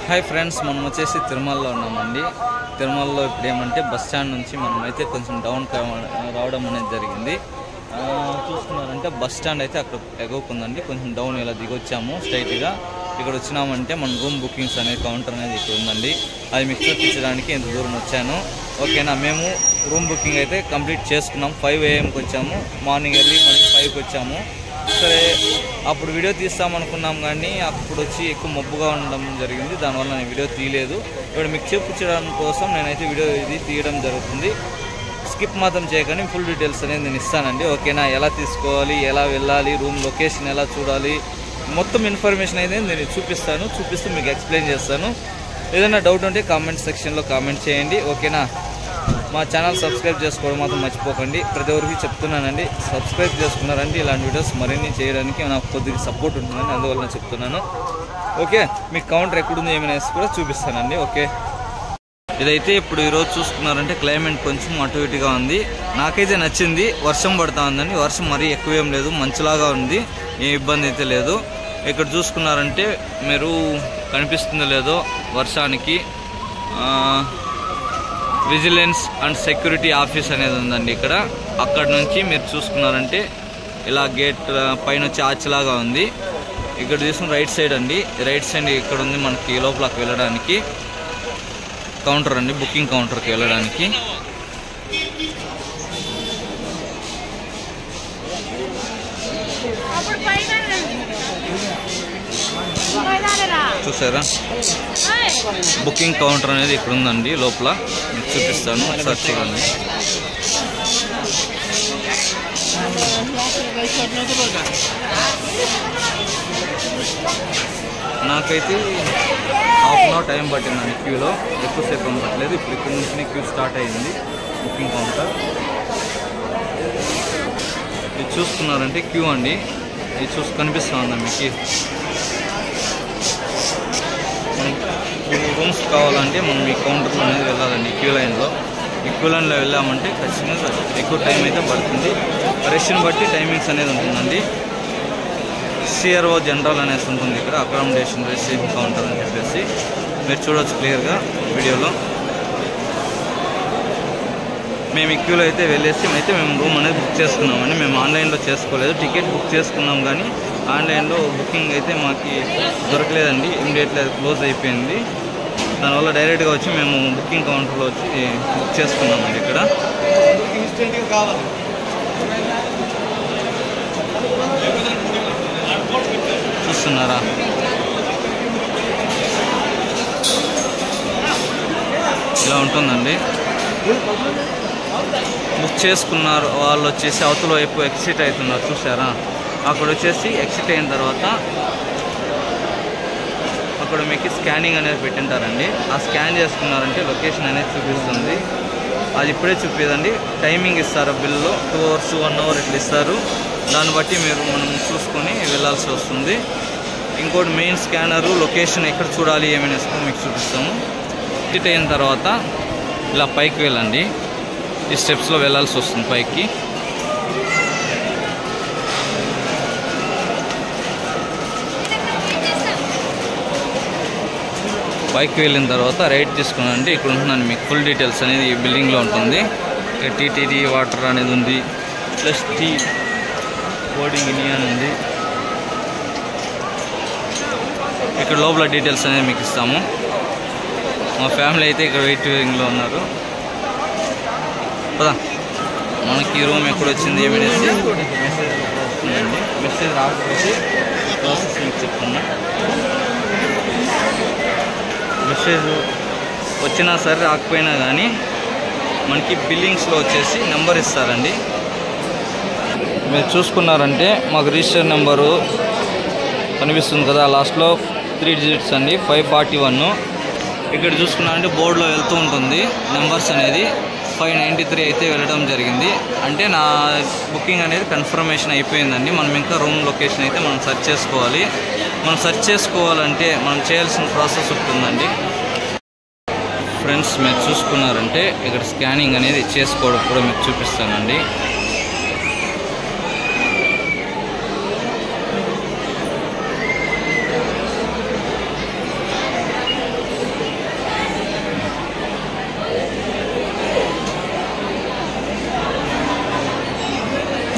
Hi friends, మనం వచ్చేసి తిరుమలలో ఉన్నామండి. తిరుమలలో ఇప్పుడు ఏమంటే బస్ స్టాండ్ నుంచి మనమైతే కొంచెం డౌన్ రావడం అనేది జరిగింది. చూస్తున్నారంటే బస్ స్టాండ్ అయితే అక్కడ ఎగవుకుందండి. కొంచెం డౌన్ ఇలా దిగొచ్చాము స్ట్రైట్గా. ఇక్కడ వచ్చినామంటే మన రూమ్ బుకింగ్స్ అనే కౌంటర్ అనేది ఇక్కడ ఉందండి. అది మీకు చూపించడానికి ఇంత దూరం వచ్చాను. ఓకేనా, మేము రూమ్ బుకింగ్ అయితే కంప్లీట్ చేసుకున్నాం. 5 AM వచ్చాము. మార్నింగ్ 5కి వచ్చాము. సరే, అప్పుడు వీడియో తీస్తామనుకున్నాం కానీ అప్పుడు వచ్చి ఎక్కువ మబ్బుగా ఉండడం జరిగింది. దానివల్ల నేను వీడియో తీయలేదు. ఇప్పుడు మీకు చూపించడం కోసం నేనైతే వీడియో ఇది తీయడం జరుగుతుంది. స్కిప్ మాత్రం చేయకండి, ఫుల్ డీటెయిల్స్ అనేది నేను ఇస్తానండి. ఓకేనా, ఎలా తీసుకోవాలి, ఎలా వెళ్ళాలి, రూమ్ లొకేషన్ ఎలా చూడాలి, మొత్తం ఇన్ఫర్మేషన్ అయితే నేను చూపిస్తూ మీకు ఎక్స్ప్లెయిన్ చేస్తాను. ఏదైనా డౌట్ ఉంటే కామెంట్ సెక్షన్లో కామెంట్ చేయండి. ఓకేనా, మా ఛానల్ సబ్స్క్రైబ్ చేసుకోవడం మాత్రం మర్చిపోకండి. ప్రతి ఒక్కరికి చెప్తున్నానండి, సబ్స్క్రైబ్ చేసుకున్నారంటే ఇలాంటి వీడియోస్ మరిన్ని చేయడానికి నాకు కొద్దిగా సపోర్ట్ ఉంటుందని అందువల్ల నేను చెప్తున్నాను. ఓకే, మీకు కౌంటర్ ఎక్కడుంది ఏమైనా కూడా చూపిస్తానండి. ఓకే, ఇదైతే ఇప్పుడు ఈరోజు చూసుకున్నారంటే క్లైమేట్ కొంచెం అటు ఇటుగా ఉంది. నాకైతే నచ్చింది. వర్షం పడుతూ ఉందండి. వర్షం మరీ ఎక్కువేం లేదు, మంచులాగా ఉంది. ఏ ఇబ్బంది అయితే లేదు. ఇక్కడ చూసుకున్నారంటే మీరు కనిపిస్తుందో లేదో, వర్షానికి విజిలెన్స్ అండ్ సెక్యూరిటీ ఆఫీస్ అనేది ఉందండి ఇక్కడ. అక్కడ నుంచి మీరు చూసుకున్నారంటే ఇలా గేట్ పైన వచ్చి ఆర్చ్లాగా ఉంది. ఇక్కడ చూసుకున్న రైట్ సైడ్ అండి, రైట్ సైడ్ ఇక్కడ ఉంది మనకి లోపలికి వెళ్ళడానికి కౌంటర్ అండి, బుకింగ్ కౌంటర్కి వెళ్ళడానికి. చూసారా, బుకింగ్ కౌంటర్ అనేది ఇక్కడ ఉందండి లోపల. మీకు చూపిస్తాను, ఒకసారి చూడండి. నాకైతే ½ గంట టైం పట్టిందండి క్యూలో, ఎక్కువసేపు పట్టలేదు. ఇప్పుడు ఇక్కడ నుంచి క్యూ స్టార్ట్ అయ్యింది. బుకింగ్ కౌంటర్ ఇది చూసుకున్నారంటే క్యూ అండి. ఇది కనిపిస్తూ ఉందా మీకు? రూమ్స్ కావాలంటే మనం ఈ కౌంటర్లో అనేది వెళ్ళాలండి. క్యూ లైన్లో వెళ్ళామంటే ఖచ్చితంగా ఎక్కువ టైం అయితే పడుతుంది. రష్ని బట్టి టైమింగ్స్ అనేది ఉంటుందండి. CRO జనరల్ అనేసి ఉంటుంది ఇక్కడ, అకామిడేషన్ రిసీవింగ్ కౌంటర్ అని చెప్పేసి మీరు చూడవచ్చు క్లియర్గా వీడియోలో. మేము ఈ క్యూలో అయితే వెళ్ళేసి మేము రూమ్ అనేది బుక్ చేసుకున్నామండి. మేము ఆన్లైన్లో చేసుకోలేదు, టికెట్ బుక్ చేసుకున్నాం కానీ ఆన్లైన్లో బుకింగ్ అయితే మాకు దొరకలేదండి. ఇమ్మీడియట్లీ అది క్లోజ్ అయిపోయింది. దానివల్ల డైరెక్ట్గా వచ్చి మేము బుకింగ్ కౌంటర్లో వచ్చి బుక్ చేసుకున్నామండి. ఇక్కడ చూస్తున్నారా, ఇలా ఉంటుందండి. బుక్ చేసుకున్నారు వాళ్ళు వచ్చేసి అవతల వైపు ఎగ్జిట్ అవుతున్నారు, చూసారా? అక్కడ వచ్చేసి ఎగ్జిట్ అయిన తర్వాత అక్కడ మీకు స్కానింగ్ అనేది పెట్టింటారండి. ఆ స్కాన్ చేసుకున్నారంటే లొకేషన్ అనేది చూపిస్తుంది. అది ఇప్పుడే చూపేదండి. టైమింగ్ ఇస్తారు, బిల్లు 2 hours 1 hour ఇట్లా ఇస్తారు. దాన్ని బట్టి మనం చూసుకొని వెళ్ళాల్సి వస్తుంది. ఇంకోటి మెయిన్ స్కానరు, లొకేషన్ ఎక్కడ చూడాలి ఏమైనా మీకు చూపిస్తాము. ఎగ్జిట్ అయిన తర్వాత ఇలా పైకి వెళ్ళండి. ఈ స్టెప్స్లో వెళ్ళాల్సి వస్తుంది పైకి. పైకి వెళ్ళిన తర్వాత రైట్ తీసుకున్నానండి. ఇక్కడ ఉంటుందండి మీకు ఫుల్ డీటెయిల్స్ అనేది ఈ బిల్డింగ్లో ఉంటుంది. TTD వాటర్ అనేది ఉంది, ప్లస్ టీ బోర్డింగ్ ఇండియా అని ఉంది. ఇక్కడ లోపల డీటెయిల్స్ అనేది మీకు ఇస్తాము. మా ఫ్యామిలీ అయితే ఇక్కడ వెయిటింగ్లో ఉన్నారు. పదా మనకి రూమ్ ఎక్కడ వచ్చింది ఏమనేసి మెసేజ్ వస్తుందండి. మెసేజ్ రాకపోతే ప్రాసెస్ మీకు చెప్తున్నా. మెసేజ్ వచ్చినా సరే రాకపోయినా కానీ మనకి బిల్లింగ్స్లో వచ్చేసి నెంబర్ ఇస్తారండి. మీరు చూసుకున్నారంటే మాకు రిజిస్టర్ నెంబరు కనిపిస్తుంది కదా, లాస్ట్లో 3 digits అండి, 541. ఇక్కడ చూసుకున్నారంటే బోర్డులో వెళ్తూ ఉంటుంది నెంబర్స్ అనేది. 593 అయితే వెళ్ళడం జరిగింది. అంటే నా బుకింగ్ అనేది కన్ఫర్మేషన్ అయిపోయిందండి. మనం ఇంకా రూమ్ లొకేషన్ అయితే మనం సెర్చ్ చేసుకోవాలి. మనం సెర్చ్ చేసుకోవాలంటే మనం చేయాల్సిన ప్రాసెస్ ఉంటుందండి. ఫ్రెండ్స్, మీరు చూసుకున్నారంటే ఇక్కడ స్కానింగ్ అనేది చేసుకోవడం కూడా మీకు చూపిస్తానండి.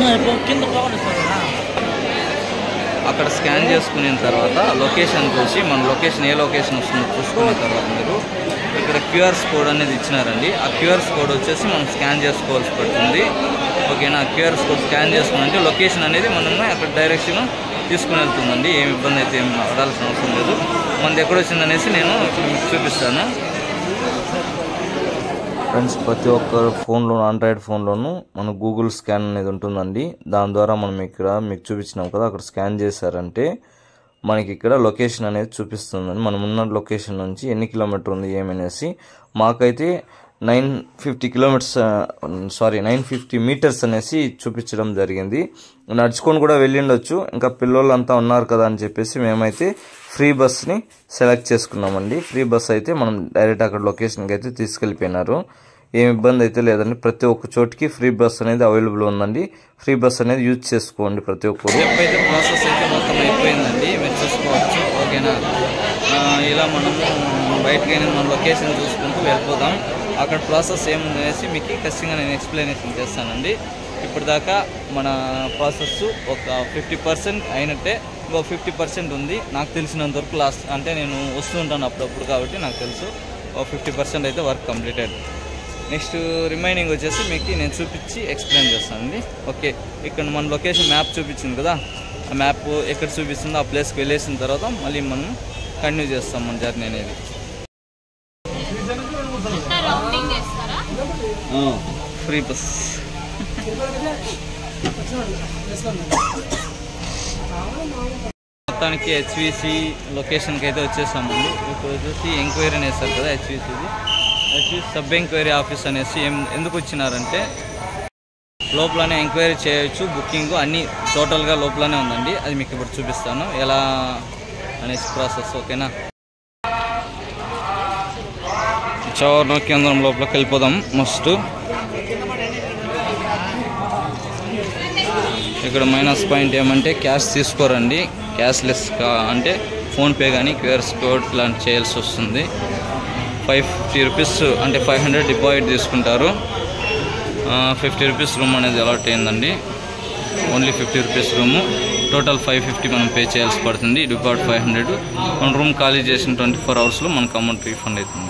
అక్కడ స్కాన్ చేసుకున్న తర్వాత లొకేషన్ చూసి మన లొకేషన్ ఏ లొకేషన్ వస్తుందో చూసుకున్న తర్వాత మీరు ఇక్కడ క్యూఆర్స్ కోడ్ అనేది ఇచ్చినారండి. ఆ క్యూఆర్స్ కోడ్ వచ్చేసి మనం స్కాన్ చేసుకోవాల్సి పడుతుంది. ఓకేనా, క్యూఆర్స్ కోడ్ స్కాన్ చేసుకున్నంటే లొకేషన్ అనేది మనము అక్కడ డైరెక్షన్ తీసుకుని వెళ్తుందండి. ఏమి ఇబ్బంది అయితే ఏమి పడాల్సిన అవసరం లేదు. మనది ఎక్కడ వచ్చిందనేసి నేను మీకు చూపిస్తాను. ఫ్రెండ్స్, ప్రతి ఒక్కరు ఫోన్లో ఆండ్రాయిడ్ ఫోన్లోనూ మన గూగుల్ స్కాన్ అనేది ఉంటుందండి. దాని ద్వారా మనం ఇక్కడ మీకు చూపించినాం కదా, అక్కడ స్కాన్ చేశారంటే మనకి ఇక్కడ లొకేషన్ అనేది చూపిస్తుందండి. మనం ఉన్న లొకేషన్ నుంచి ఎన్ని కిలోమీటర్ ఉంది ఏమనేసి. మాకైతే 950 మీటర్స్ అనేసి చూపించడం జరిగింది. నడుచుకొని కూడా వెళ్ళిండొచ్చు, ఇంకా పిల్లోళ్ళంతా ఉన్నారు కదా అని చెప్పేసి మేమైతే ఫ్రీ బస్ని సెలెక్ట్ చేసుకున్నామండి. ఫ్రీ బస్ అయితే మనం డైరెక్ట్ అక్కడ లొకేషన్కి అయితే తీసుకెళ్ళిపోయినారు. ఏమి ఇబ్బంది అయితే లేదండి. ప్రతి ఒక్క చోటికి ఫ్రీ బస్ అనేది అవైలబుల్ ఉందండి. ఫ్రీ బస్ అనేది యూజ్ చేసుకోండి ప్రతి ఒక్కరు. అయితే ప్రాసెస్ అయితే మొత్తం అయిపోయిందండి, మీరు చూసుకోవచ్చు. ఓకేనా, ఇలా మనము బయటకి మన లొకేషన్ చూసుకుంటూ వెళ్ళిపోదాం. అక్కడ ప్రాసెస్ ఏముందనేసి మీకు ఖచ్చితంగా నేను ఎక్స్ప్లెనేషన్ చేస్తానండి. ఇప్పటిదాకా మన ప్రాసెస్ ఒక 50% అయినట్టే, ఇంకో 50% ఉంది. నాకు తెలిసినంతవరకు లాస్ట్ అంటే నేను వస్తూ ఉంటాను అప్పుడప్పుడు కాబట్టి నాకు తెలుసు 50% అయితే వర్క్ కంప్లీటెడ్. నెక్స్ట్ రిమైనింగ్ వచ్చేసి మీకు నేను చూపించి ఎక్స్ప్లెయిన్ చేస్తానండి. ఓకే, ఇక్కడ మన లొకేషన్ మ్యాప్ చూపించింది కదా, ఆ మ్యాప్ ఎక్కడ చూపిస్తుందో ఆ ప్లేస్కి వెళ్ళేసిన తర్వాత మళ్ళీ మనం కంటిన్యూ చేస్తాం మన జర్నీ అనేది. ఫ్రీ బస్ మొత్తానికి హెచ్విసి లొకేషన్కి అయితే వచ్చేసామండి. ఇప్పుడు వచ్చేసి ఎంక్వైరీ అని వేస్తారు కదా, హెచ్విసి సబ్ ఎంక్వైరీ ఆఫీస్ అనేసి ఎందుకు వచ్చినారంటే లోపలనే ఎంక్వైరీ చేయొచ్చు, బుకింగ్ అన్నీ టోటల్గా లోపలనే ఉందండి. అది మీకు ఇప్పుడు చూపిస్తాను ఎలా అనేసి ప్రాసెస్. ఓకేనా, చౌర్ణ కేంద్రం లోపలికి వెళ్ళిపోదాం. మస్ట్ ఇక్కడ మైనస్ పాయింట్ ఏమంటే క్యాష్ తీసుకోరండి, క్యాష్లెస్ అంటే ఫోన్పే కానీ క్యూఆర్ కోడ్ ఇలాంటి చేయాల్సి వస్తుంది. 550 రూపీస్ అంటే 500 డిపాజిట్ తీసుకుంటారు. 50 రూపీస్ రూమ్ అనేది అలాట్ అయిందండి. ఓన్లీ 50 రూపీస్ రూము, టోటల్ 550 మనం పే చేయాల్సి పడుతుంది. డిపాజిట్ 500. మన రూమ్ ఖాళీ చేసిన 24 అవర్స్లో మనకు అమౌంట్ రీఫండ్ అవుతుంది.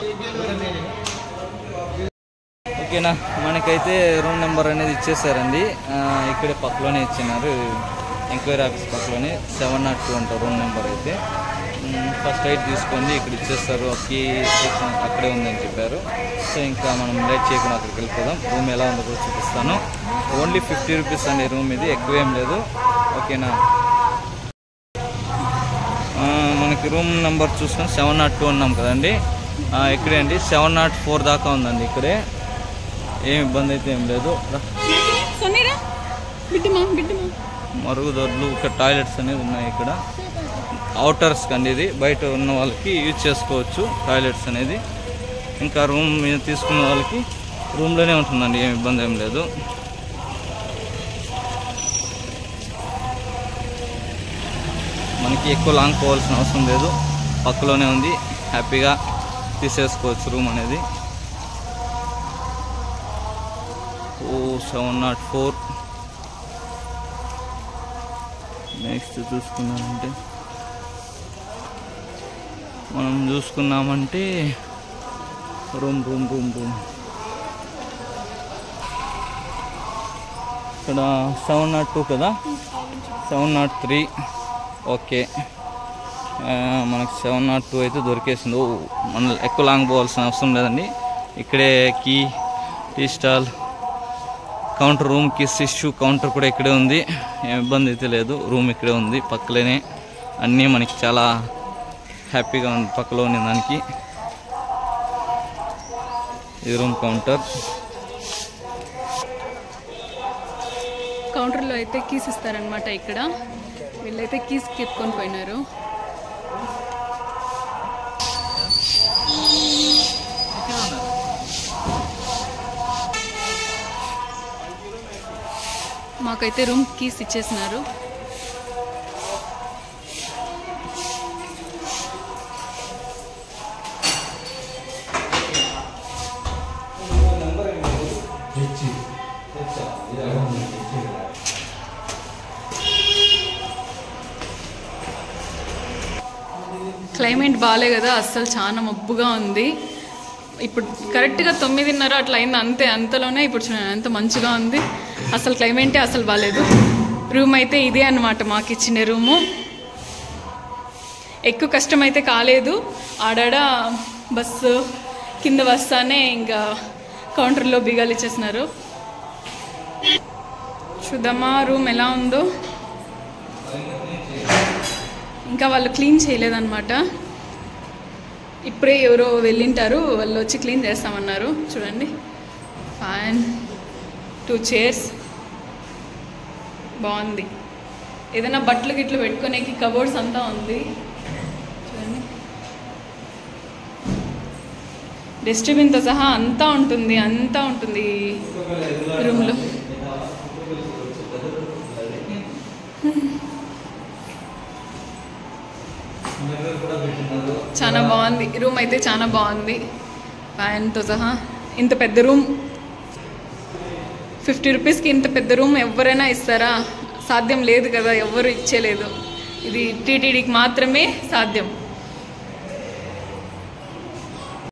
ఓకేనా, మనకైతే రూమ్ నెంబర్ అనేది ఇచ్చేసారండి. ఇక్కడే పక్కలోనే ఇచ్చినారు, ఎంక్వైరీ ఆఫీస్ పక్కలోనే 702 అంటారు రూమ్ నెంబర్ అయితే. ఫస్ట్ రైట్ తీసుకోండి, ఇక్కడ ఇచ్చేస్తారు. కీ అక్కడే ఉందని చెప్పారు. సో ఇంకా మనం లేట్ చేయకుండా అక్కడికి వెళ్ళిపోదాం. రూమ్ ఎలా ఉందో కూడా చూపిస్తాను. ఓన్లీ 50 రూపీస్ అండి రూమ్, ఇది ఎక్కువ ఏం లేదు. ఓకేనా, మనకి రూమ్ నెంబర్ చూసుకొని 702 అన్నాం కదండి. ఇక్కడే అండి 704 దాకా ఉందండి. ఇక్కడే ఏం ఇబ్బంది అయితే ఏం లేదు. మరుగుదొడ్లు, ఇక్కడ టాయిలెట్స్ అనేది ఉన్నాయి. ఇక్కడ అవుటర్స్ కండి, ఇది బయట ఉన్న వాళ్ళకి యూజ్ చేసుకోవచ్చు టాయిలెట్స్ అనేది. ఇంకా రూమ్ మీద తీసుకున్న వాళ్ళకి రూమ్లోనే ఉంటుందండి, ఏం ఇబ్బంది ఏం లేదు. మనకి ఎక్కువ లాంగ్ పోవాల్సిన అవసరం లేదు, పక్కలోనే ఉంది. హ్యాపీగా తీసేసుకోవచ్చు రూమ్ అనేది. 704. నెక్స్ట్ చూసుకున్నామంటే రూమ్ ఇక్కడ 702 కదా, 703. ఓకే, మనకు 702 అయితే దొరికేసింది. మనం ఎక్కువ లాంగ్ పోవాల్సిన అవసరం లేదండి. ఇక్కడే key, tea stall, counter, room keys issue counter కూడా ఇక్కడే ఉంది. ఏం ఇబ్బంది అయితే లేదు, రూమ్ ఇక్కడే ఉంది పక్కలోనే. అన్నీ మనకి చాలా హ్యాపీగా ఉంది పక్కలో ఉన్న దానికి. ఇది రూమ్ కౌంటర్లో అయితే కీస్ ఇస్తారనమాట. ఇక్కడ వీళ్ళైతే కీస్ ఎత్తుకొని పోయినారు. మాకైతే రూమ్ కీస్ ఇచ్చేసినారు. క్లైమేట్ బాగాలే కదా, అస్సలు చాలా మబ్బుగా ఉంది. ఇప్పుడు కరెక్ట్గా 9:30 అట్లా అయింది, అంతే. అంతలోనే ఇప్పుడు చూడండి ఎంత మంచిగా ఉంది. అసలు క్లైమేటే అసలు బాగాలేదు. రూమ్ అయితే ఇదే అన్నమాట మాకు ఇచ్చిన రూము. ఎక్కువ కష్టం అయితే కాలేదు. ఆడాడ బస్సు కింద వస్తానే ఇంకా కౌంటర్లో బిగాలు ఇచ్చేసినారు. చూద్దామా రూమ్ ఎలా ఉందో. ఇంకా వాళ్ళు క్లీన్ చేయలేదన్నమాట. ఇప్పుడే ఎవరో వెళ్ళింటారు, వాళ్ళు వచ్చి క్లీన్ చేస్తామన్నారు. చూడండి, ఫ్యాన్, 2 చైర్స్, బాగుంది. ఏదైనా బట్టలు గిట్లు పెట్టుకునేకి కబోర్డ్స్ అంతా ఉంది. చూడండి, డస్ట్బిన్తో సహా అంతా ఉంటుంది రూమ్లో. చాలా బాగుంది రూమ్ అయితే, చాలా బాగుంది ఫ్యాన్తో సహా. ఇంత పెద్ద రూమ్ 50 రూపీస్కి ఇంత పెద్ద రూమ్ ఎవరైనా ఇస్తారా? సాధ్యం లేదు కదా, ఎవరు ఇచ్చేలేదు. ఇది టీటీడీకి మాత్రమే సాధ్యం.